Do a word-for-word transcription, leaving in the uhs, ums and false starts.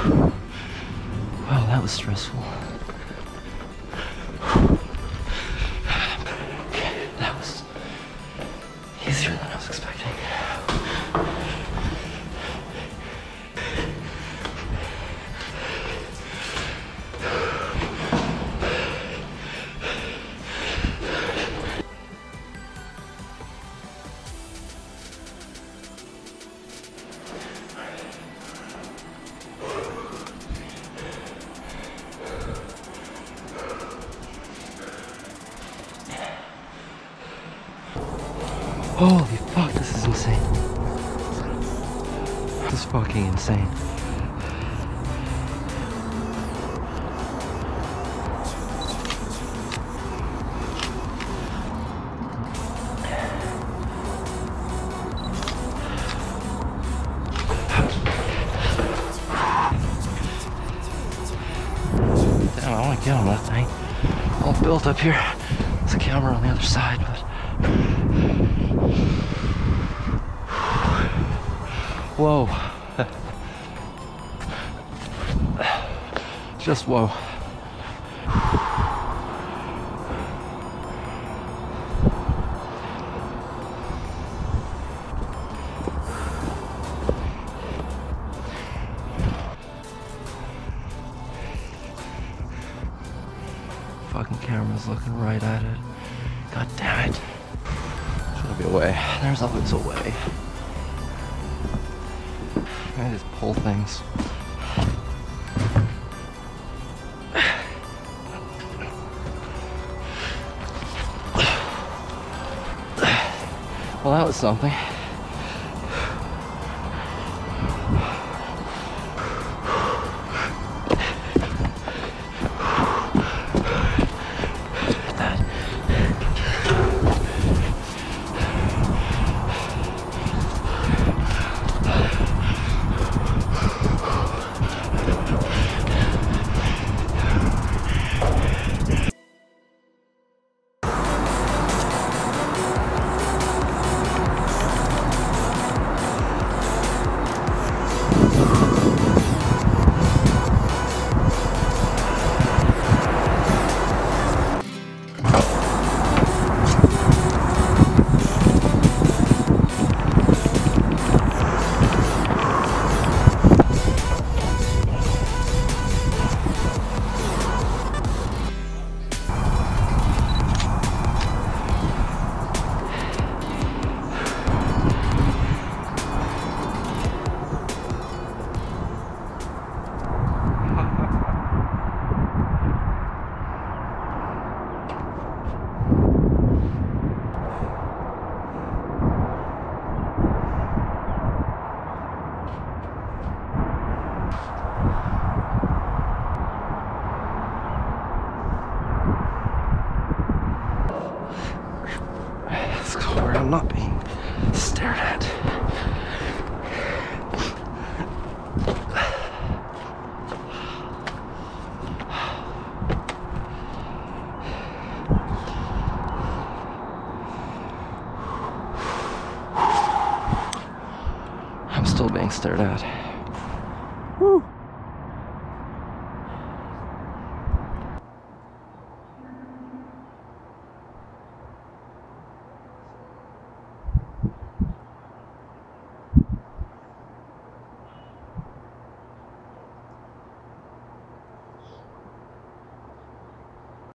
Wow, that was stressful. Okay, that was easier than I was expecting. Holy fuck, this is insane. This is fucking insane. Damn, I want to get on that thing. All built up here. There's a camera on the other side, but whoa. Just whoa. Fucking camera's looking right at it. God damn it. There's gotta be a way. There's always a way. I just pull things. Well, that was something. I'm not being stared at. I'm still being stared at. Woo.